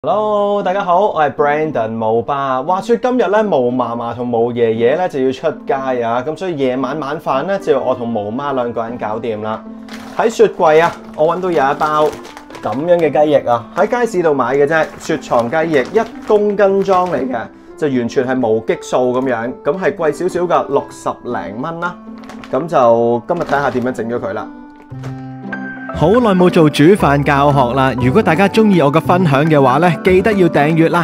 Hello，大家好，我係 Brandon 毛爸。話說今日咧，毛嫲嫲同毛爺爺咧就要出街啊，咁所以夜晚晚飯咧就要我同毛媽兩個人搞掂啦。喺雪櫃啊，我揾到有一包咁樣嘅雞翼啊，喺街市度買嘅啫，雪藏雞翼1公斤裝嚟嘅，就完全係無激素咁樣，咁係貴少少噶，60零蚊啦。咁就今日睇下點樣整咗佢啦。 好耐冇做煮飯教學啦！如果大家中意我嘅分享嘅話呢，記得要訂閱啦。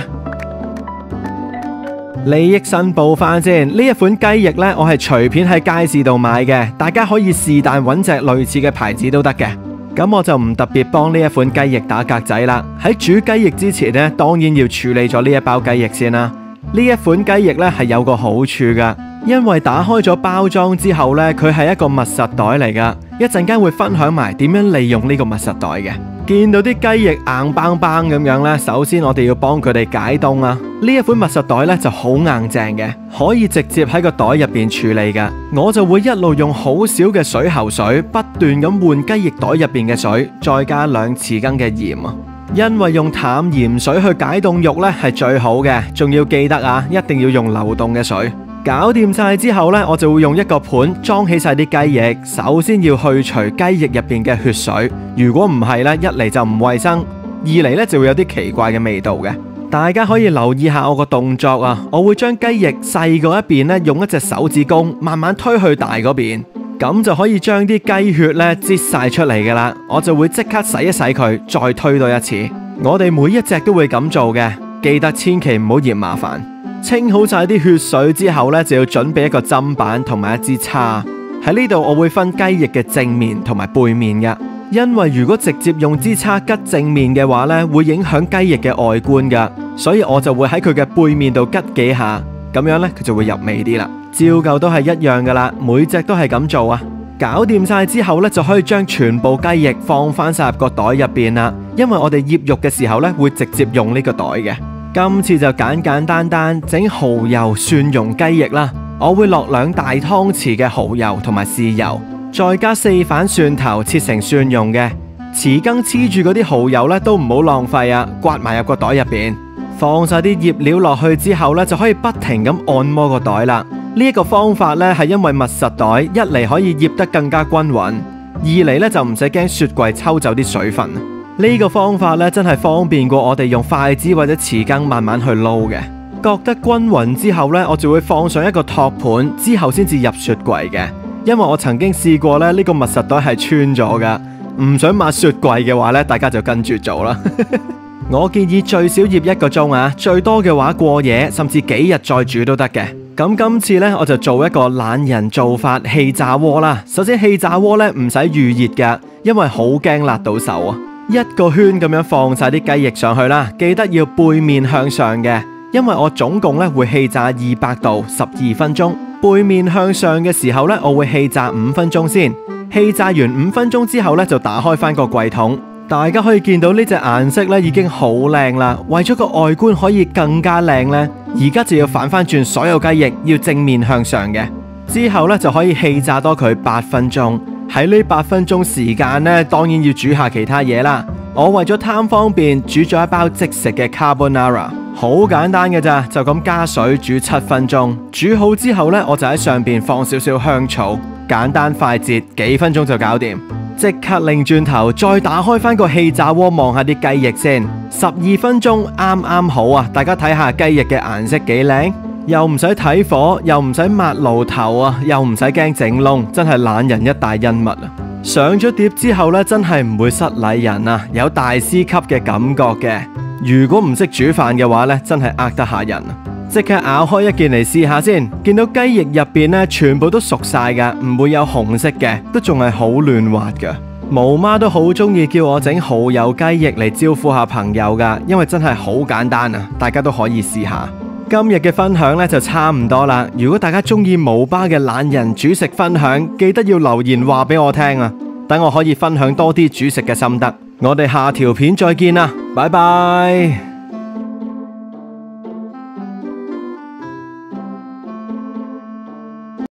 利益申報翻先，呢一款雞翼呢，我係隨便喺街市度買嘅，大家可以是但揾隻類似嘅牌子都得嘅。咁我就唔特別幫呢一款雞翼打格仔啦。喺煮雞翼之前呢，當然要處理咗呢一包雞翼先啦。呢一款雞翼呢，係有個好處噶。因為打開咗包裝之後呢，佢係一個密實袋嚟噶，一陣間會分享埋點樣利用呢個密實袋嘅。見到啲雞翼硬邦邦咁樣呢，首先我哋要幫佢哋解凍啊。呢一款密實袋呢就好硬淨嘅，可以直接喺個袋入邊處理噶。我就會一路用好少嘅水喉水，不斷咁換雞翼袋入邊嘅水，再加2匙羹嘅鹽啊。因為用淡鹽水去解凍肉呢係最好嘅，仲要記得啊，一定要用流動嘅水。搞掂晒之後呢，我就會用一個盤裝起晒啲雞翼。首先要去除雞翼入邊嘅血水，如果唔係呢，一嚟就唔衛生，二嚟呢就會有啲奇怪嘅味道嘅。大家可以留意下我個動作啊，我會將雞翼細嗰一邊呢，用一隻手指公慢慢推去大嗰邊，咁就可以將啲雞血呢擠晒出嚟噶啦。我就會即刻洗一洗佢，再推多一次。我哋每一隻都會咁做嘅，記得千祈唔好嫌麻煩。清好晒啲血水之後呢，就要準備一個砧板同埋一支叉。喺呢度我會分雞翼嘅正面同埋背面噶，因為如果直接用支叉吉正面嘅話呢，會影響雞翼嘅外觀噶，所以我就會喺佢嘅背面度吉幾下，咁樣呢，佢就會入味啲啦。照舊都係一樣噶啦，每隻都係咁做啊。搞掂晒之後呢，就可以將全部雞翼放翻晒入個袋入邊啦，因為我哋醃肉嘅時候呢，會直接用呢個袋嘅。今次就簡簡單單整蠔油蒜蓉雞翼啦，我會落2大湯匙嘅蠔油同埋豉油，再加4瓣蒜頭切成蒜蓉嘅。匙羹黐住嗰啲蠔油呢，都唔好浪費啊，刮埋入個袋入邊，放晒啲醃料落去之後呢，就可以不停咁按摩個袋啦。呢一個方法呢，係因為密實袋一嚟可以醃得更加均勻，二嚟呢就唔使驚雪櫃抽走啲水分。呢個方法咧真係方便過我哋用筷子或者匙羹慢慢去撈嘅。覺得均勻之後呢，我就會放上一個托盤，之後先至入雪櫃嘅。因為我曾經試過咧，呢個密實袋係穿咗噶，唔想抹雪櫃嘅話呢，大家就跟住做啦。我建議最少醃1個鐘啊，最多嘅話過夜甚至幾日再煮都得嘅。咁今次呢，我就做一個懶人做法氣炸鍋啦。首先氣炸鍋呢，唔使預熱噶，因為好驚辣到手啊。1個圈咁樣放晒啲雞翼上去啦，記得要背面向上嘅，因為我總共咧會氣炸200度12分鐘。背面向上嘅時候咧，我會氣炸5分鐘先。氣炸完5分鐘之後咧，就打開翻個櫃桶。大家可以見到呢隻顏色咧已經好靚啦。為咗個外觀可以更加靚咧，而家就要反翻轉所有雞翼要正面向上嘅。之後咧就可以氣炸多佢8分鐘。喺呢8分鐘時間呢，當然要煮下其他嘢啦。我為咗貪方便，煮咗一包即食嘅 carbonara， 好簡單嘅咋，就咁加水煮7分鐘。煮好之後呢，我就喺上邊放少少香草，簡單快捷，幾分鐘就搞掂。即刻擰轉頭，再打開翻個氣炸鍋望下啲雞翼先。12分鐘啱啱好啊！大家睇下雞翼嘅顏色幾靚。又唔使睇火，又唔使抹爐頭啊，又唔使驚整燶，真係懶人一大恩物啊！上咗碟之後呢，真係唔會失禮人啊，有大師級嘅感覺嘅。如果唔識煮飯嘅話呢，真係呃得下人啊！即刻咬開一件嚟試下先，見到雞翼入邊呢，全部都熟晒噶，唔會有紅色嘅，都仲係好嫩滑噶。毛媽都好中意叫我整蠔油雞翼嚟招呼下朋友噶，因為真係好簡單啊，大家都可以試下。今日嘅分享呢就差唔多啦。如果大家中意毛爸嘅懶人煮食分享，記得要留言話俾我聽啊，等我可以分享多啲煮食嘅心得。我哋下條片再見啦，拜拜。